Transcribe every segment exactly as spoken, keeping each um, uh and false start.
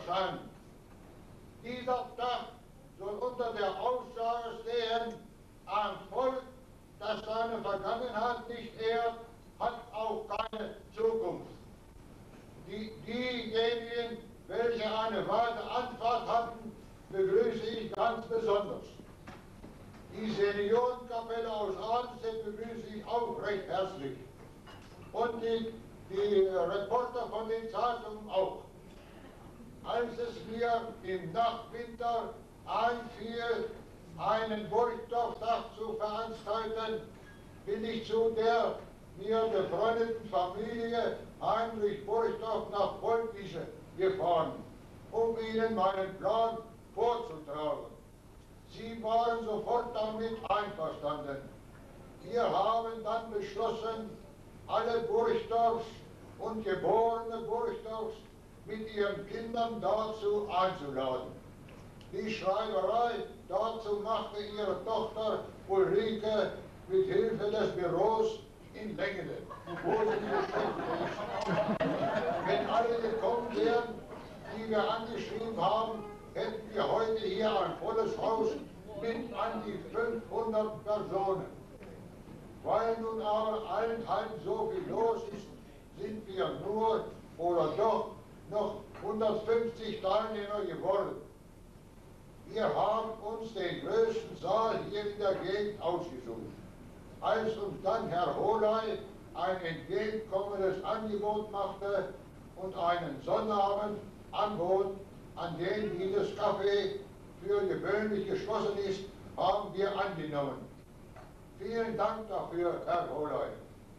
sein. Dieser Tag soll unter der Aussage stehen, ein Volk, das seine Vergangenheit nicht ehrt, hat auch keine Zukunft. Die, diejenigen, welche eine weite Anfahrt hatten, begrüße ich ganz besonders. Die Seniorenkapelle aus Arnstedt begrüße ich auch recht herzlich. Und die, die Reporter von den Zeitungen auch. Als es mir im Nachwinter einfiel, einen Burgdorff-Tag zu veranstalten, bin ich zu der mir befreundeten Familie Heinrich Burgdorff nach Volkische gefahren, um ihnen meinen Plan vorzutragen. Sie waren sofort damit einverstanden. Wir haben dann beschlossen, alle Burgdorfs und geborene Burgdorfs mit ihren Kindern dazu einzuladen. Die Schreiberei dazu machte ihre Tochter Ulrike mit Hilfe des Büros in Längede, wo sie beschäftigt ist. Wenn alle gekommen wären, die wir angeschrieben haben, hätten wir heute hier ein volles Haus mit an die fünfhundert Personen. Weil nun aber allenthalben so viel los ist, sind wir nur oder doch noch hundertfünfzig Teilnehmer geworden. Wir haben uns den größten Saal hier in der Gegend ausgesucht. Als uns dann Herr Holey ein entgegenkommendes Angebot machte und einen Sonnabend anbot, an dem dieses Café für gewöhnlich geschlossen ist, haben wir angenommen. Vielen Dank dafür, Herr Holey.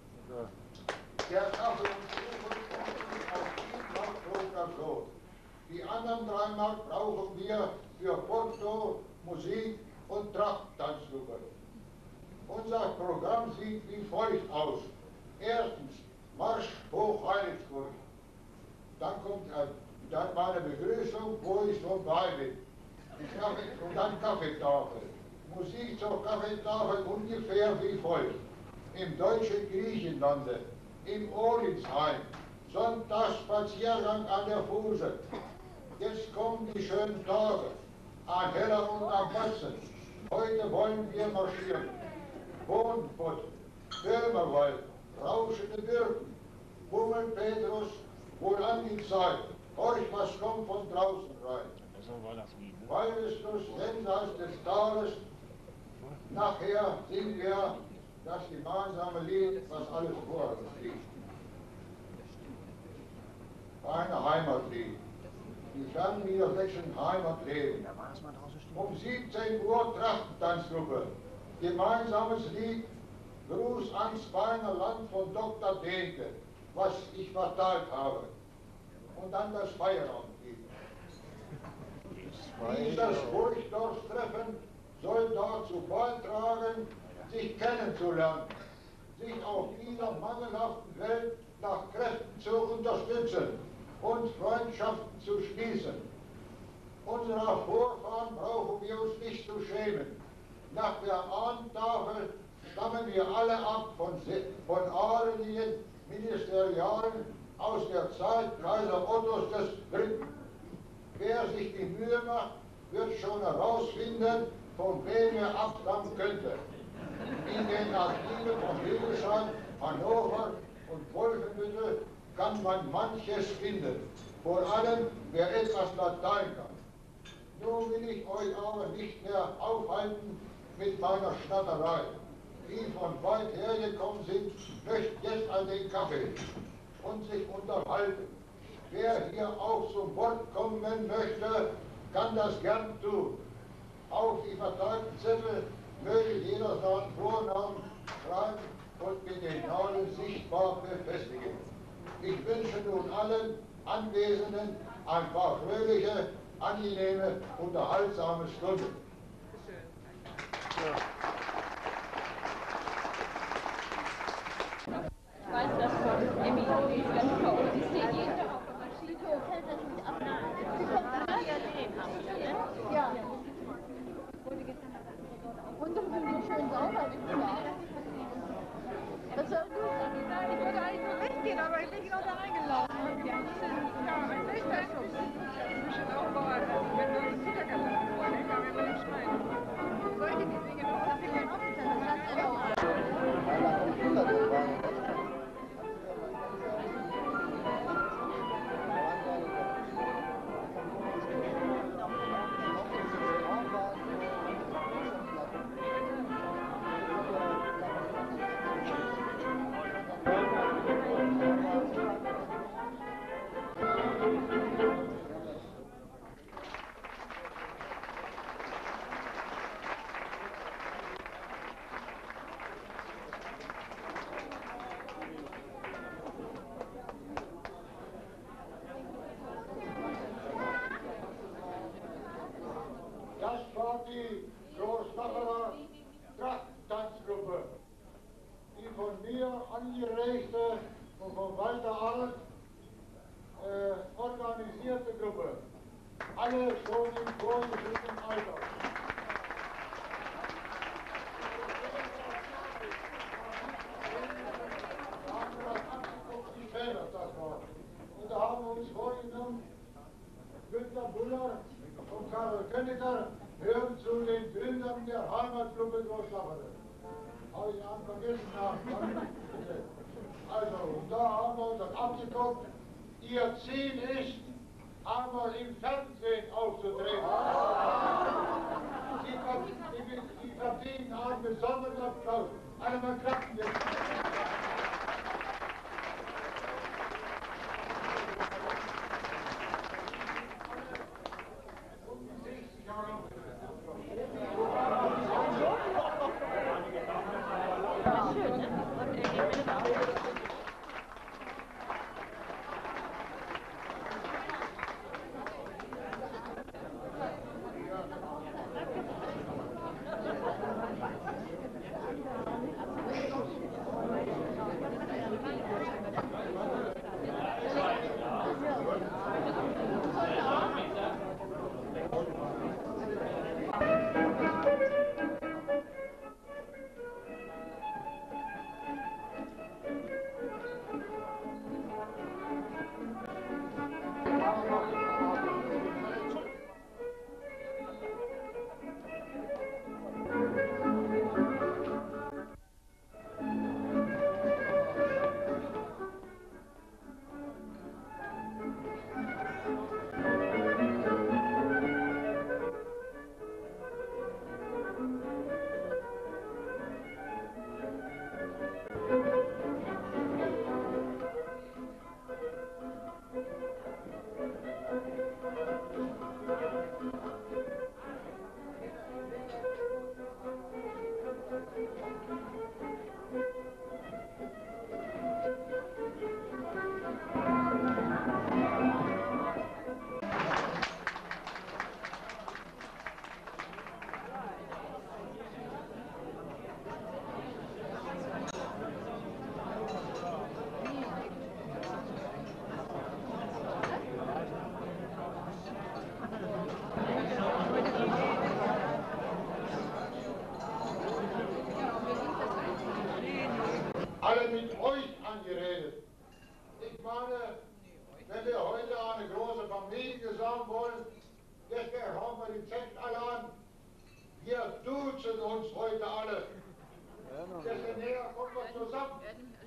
Der Kaffee und Kuchen kommen auf die Mark pro Person. Die anderen drei Mark brauchen wir für Foto, Musik und Trachttanzgruppe. Unser Programm sieht wie folgt aus. Erstens Marsch hoch Heiligsburg. Dann kommt äh, dann meine Begrüßung, wo ich schon bei bin. Und dann Kaffeetafel. Musik zur Kaffeetafel ungefähr wie folgt. Im deutschen Griechenlande, im Olinsheim, Sonntagsspaziergang an der Fuße. Jetzt kommen die schönen Tage, ein Heller und am Batzen. Heute wollen wir marschieren. Bodenpott, Böhmerwald, rauschende Birken, Bummelpetrus, wohl an die Zeit. Horch, was kommt von draußen rein. Weil es durch jenseits des Tales, nachher singen wir das gemeinsame Lied, was alles vor uns liegt. Eine Heimatlied. Die fernniedersächsischen Heimatleben. Um siebzehn Uhr Trachtentanzgruppe. Gemeinsames Lied, Gruß ans Beiner Land von Doktor Dehnke, was ich verteilt habe. Und dann das Feierabendlied. Dieses Burgdorff-Treffen soll dazu beitragen, sich kennenzulernen, sich auf dieser mangelhaften Welt nach Kräften zu unterstützen und Freundschaften zu schließen. Unserer Vorfahren brauchen wir uns nicht zu schämen. Nach der Ahnentafel stammen wir alle ab von, von adeligen Ministerialen aus der Zeit Kaiser Ottos des Dritten. Wer sich die Mühe macht, wird schon herausfinden, von wem er abstammen könnte. In den Archiven von Hildesheim, Hannover und Wolfenbüttel kann man manches finden, vor allem wer etwas Latein kann. Nun will ich euch aber nicht mehr aufhalten mit meiner Schnatterei. Die von weit hergekommen sind, möchten jetzt an den Kaffee und sich unterhalten. Wer hier auch zum Wort kommen möchte, kann das gern tun. Auf die verteilten Zettel möge jeder seinen Vornamen schreiben und mit den Namen sichtbar befestigen. Ich wünsche nun allen Anwesenden ein paar fröhliche, angenehme, unterhaltsame Stunden. Ja. Ich weiß das von Emmy, die ist ganz toll. Die steht jeden Tag auf der Maschine. Fällt das nicht ab? Nein. Sie kommt an der Idee. Ja. Und das ist so schön sauber. Das ist ja gut. Ich wollte eigentlich nur weggehen, aber ich bin genau da reingelaufen. Ja, ein schlechter Schuss. alle schon im vorgeschrittenen Alter. Und da haben wir uns vorgenommen, Günter Buller und Karl Könniger hören zu den Bildern der Heimatgruppe durch Lafferde. Habe ich einen vergessen haben. Also, und da haben wir uns dann abgeguckt, ihr Ziel ist, einmal im Fernsehen aufzutreten. Die, die, die verdienen einen besonderen Applaus. Einmal klappen wir. Alle mit euch angeredet. Ich meine, wenn wir heute eine große Familie sagen wollen, jetzt hauen wir die Zecken alle an. Wir duzen uns heute alle. Desto näher kommen wir zusammen.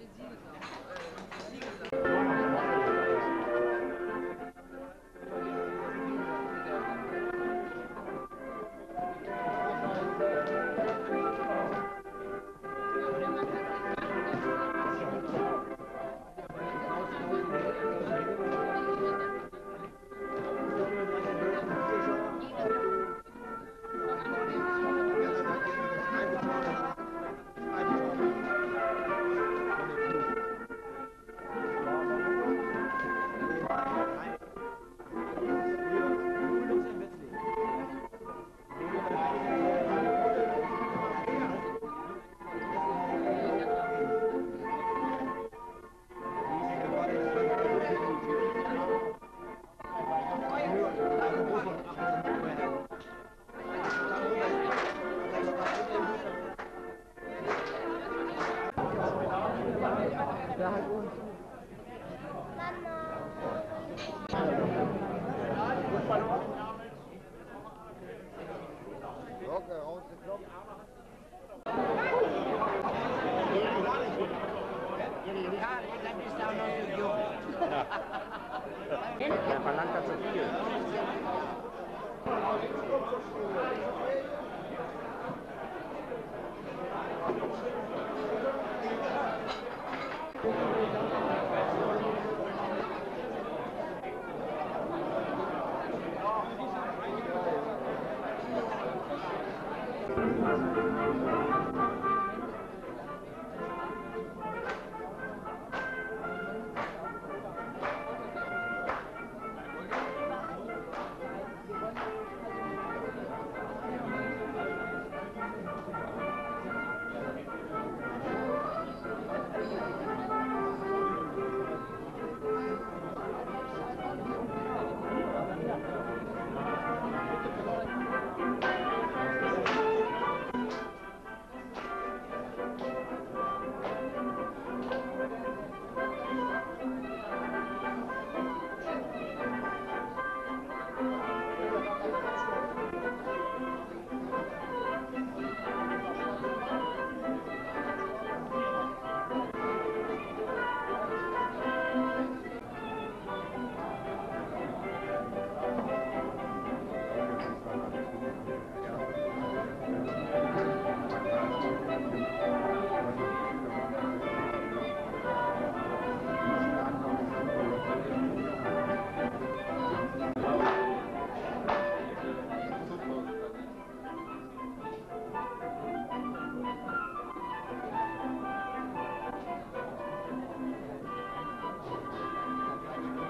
Der verlangt das so viel.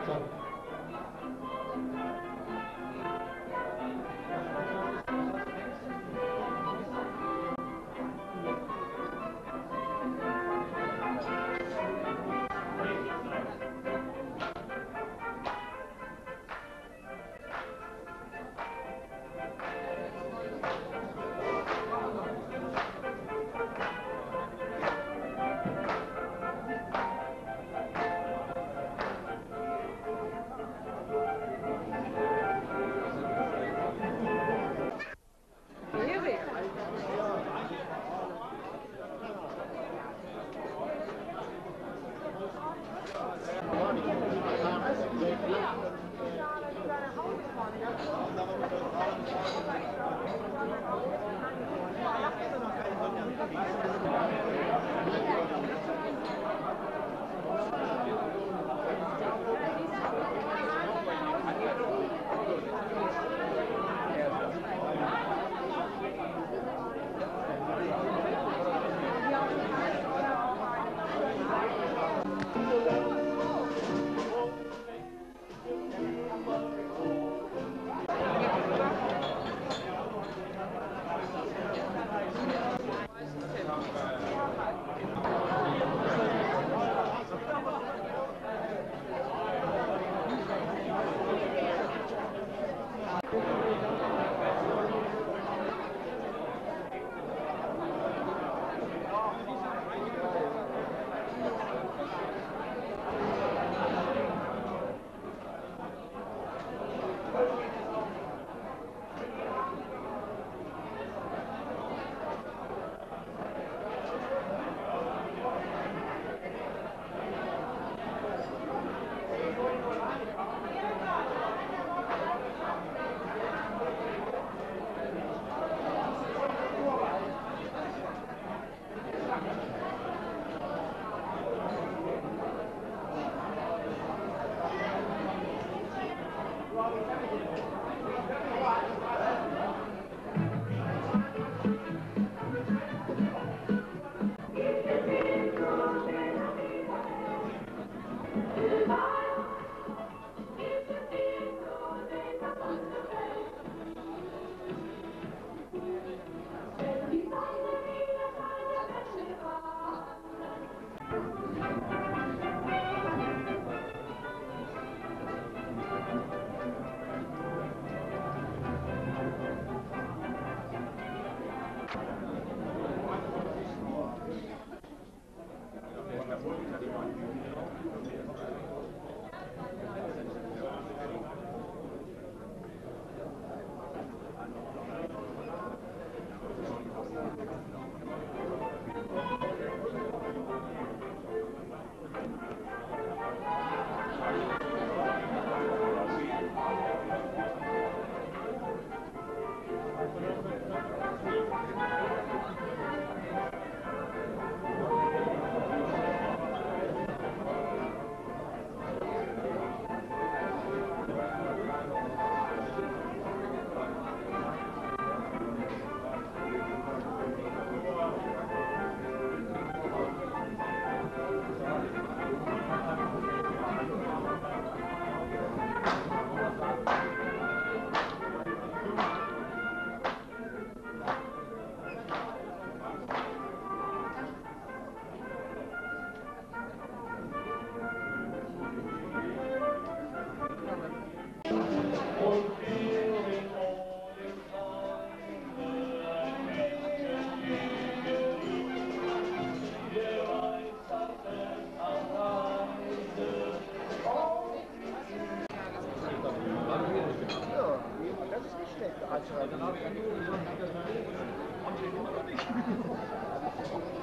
Dann habe ich ja nur